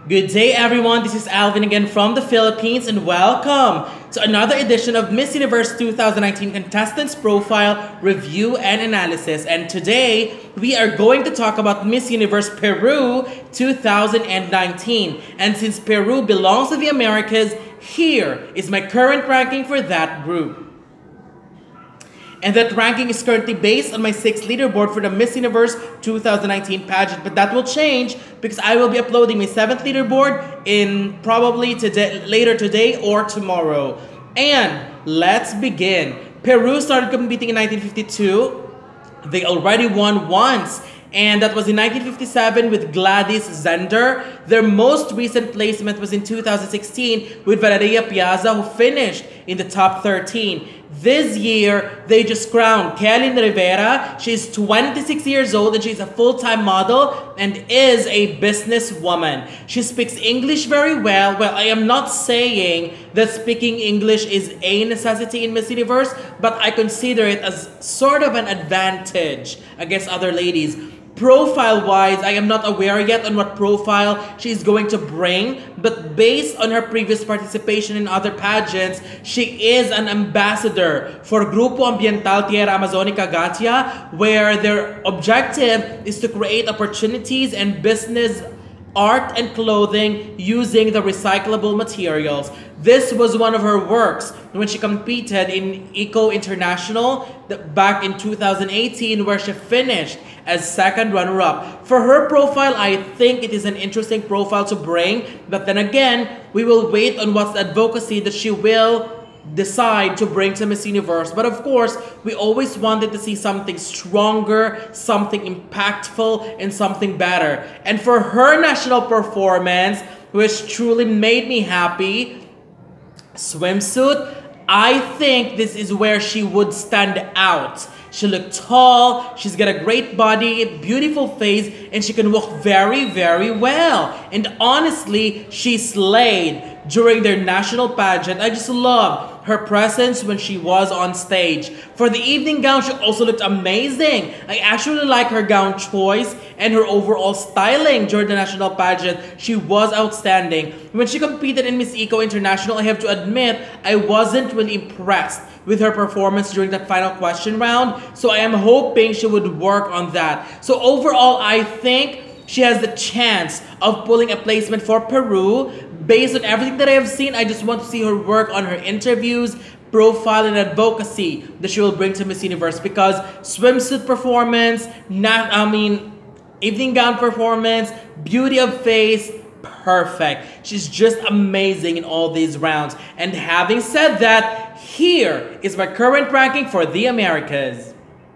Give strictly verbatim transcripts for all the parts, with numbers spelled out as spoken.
Good day, everyone. This is Alvin again from the Philippines, and welcome to another edition of Miss Universe twenty nineteen Contestants Profile Review and Analysis. And today, we are going to talk about Miss Universe Peru two thousand nineteen. And since Peru belongs to the Americas, here is my current ranking for that group. And that ranking is currently based on my sixth leaderboard for the Miss Universe two thousand nineteen pageant. But that will change because I will be uploading my seventh leaderboard in probably today, later today or tomorrow. And let's begin. Peru started competing in nineteen fifty-two. They already won once. And that was in nineteen fifty-seven with Gladys Zender. Their most recent placement was in two thousand sixteen with Valeria Piazza, who finished in the top thirteen. This year, they just crowned Kelin Rivera. She's twenty-six years old and she's a full-time model and is a businesswoman. She speaks English very well. Well, I am not saying that speaking English is a necessity in Miss Universe, but I consider it as sort of an advantage against other ladies. Profile-wise, I am not aware yet on what profile she is going to bring, but based on her previous participation in other pageants, she is an ambassador for Grupo Ambiental Tierra Amazonica Gatia, where their objective is to create opportunities and business art and clothing using the recyclable materials. This was one of her works when she competed in Eco International back in two thousand eighteen, where she finished as second runner-up. For her profile, I think it is an interesting profile to bring, but then again, we will wait on what's the advocacy that she will decide to bring to Miss Universe. But of course, we always wanted to see something stronger, something impactful, and something better. And for her national performance, which truly made me happy, swimsuit, I think this is where she would stand out. She looked tall, she's got a great body, beautiful face, and she can walk very, very well. And honestly, she slayed during their national pageant. I just love her presence when she was on stage. For the evening gown, she also looked amazing. I actually like her gown choice and her overall styling during the national pageant. She was outstanding. When she competed in Miss Eco International, I have to admit, I wasn't really impressed with her performance during that final question round. So I am hoping she would work on that. So overall, I think she has the chance of pulling a placement for Peru. Based on everything that I have seen, I just want to see her work on her interviews, profile, and advocacy that she will bring to Miss Universe, because swimsuit performance, not, I mean, evening gown performance, beauty of face, perfect. She's just amazing in all these rounds. And having said that, here is my current ranking for the Americas.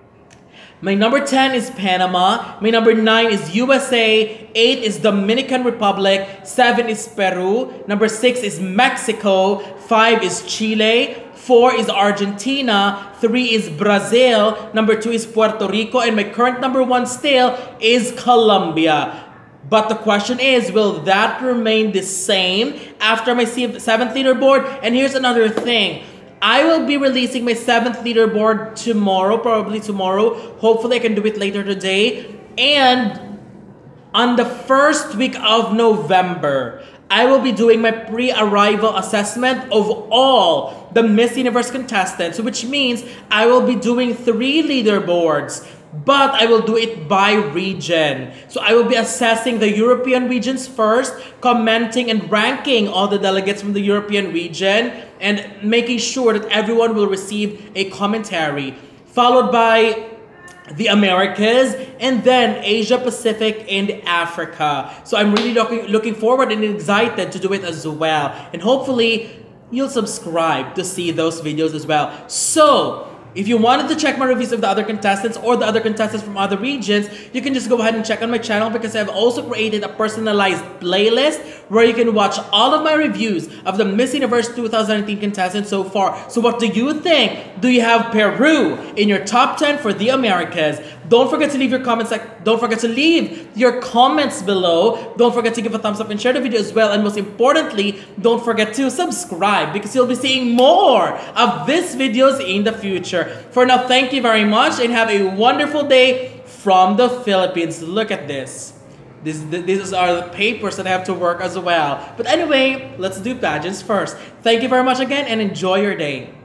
My number ten is Panama, my number nine is U S A, eight is Dominican Republic, seven is Peru, number six is Mexico, five is Chile, four is Argentina, three is Brazil, number two is Puerto Rico, and my current number one still is Colombia. But the question is, will that remain the same after my seventh leaderboard? And here's another thing. I will be releasing my seventh leaderboard tomorrow, probably tomorrow. Hopefully, I can do it later today. And on the first week of November, I will be doing my pre-arrival assessment of all the Miss Universe contestants, which means I will be doing three leaderboards. But I will do it by region. So I will be assessing the European regions first, commenting and ranking all the delegates from the European region, and making sure that everyone will receive a commentary, followed by the Americas, and then Asia Pacific and Africa. So I'm really looking, looking forward and excited to do it as well. And hopefully, you'll subscribe to see those videos as well. So, if you wanted to check my reviews of the other contestants or the other contestants from other regions, you can just go ahead and check on my channel, because I've also created a personalized playlist where you can watch all of my reviews of the Miss Universe two thousand nineteen contestants so far. So what do you think? Do you have Peru in your top ten for the Americas? Don't forget to leave your comments. Like, don't forget to leave your comments below. Don't forget to give a thumbs up and share the video as well. And most importantly, don't forget to subscribe, because you'll be seeing more of these videos in the future. For now, thank you very much and have a wonderful day from the Philippines. Look at this. This, these are the papers that I have to work as well. But anyway, let's do pageants first. Thank you very much again and enjoy your day.